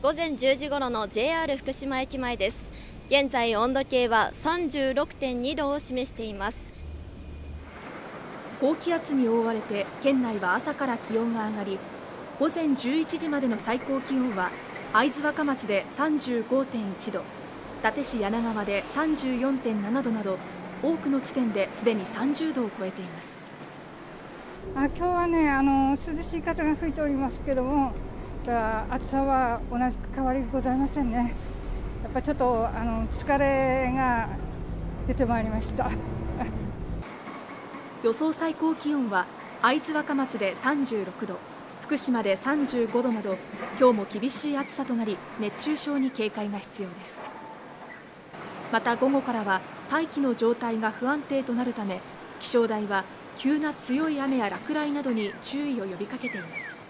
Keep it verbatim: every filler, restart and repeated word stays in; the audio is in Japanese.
午前じゅうじごろの ジェイアール 福島駅前です。現在温度計は さんじゅうろくてんにどを示しています。 高気圧に覆われて県内は朝から気温が上がり、午前じゅういちじまでの最高気温は会津若松で さんじゅうごてんいちど、伊達市柳川で さんじゅうよんてんななどなど、多くの地点ですでにさんじゅうどを超えています。 あ今日はねあの涼しい風が吹いておりますけども、暑さは同じく変わりございませんね。やっぱちょっとあの疲れが出てまいりました予想最高気温は会津若松でさんじゅうろくど、福島でさんじゅうごどなど、今日も厳しい暑さとなり、熱中症に警戒が必要です。また午後からは大気の状態が不安定となるため、気象台は急な強い雨や落雷などに注意を呼びかけています。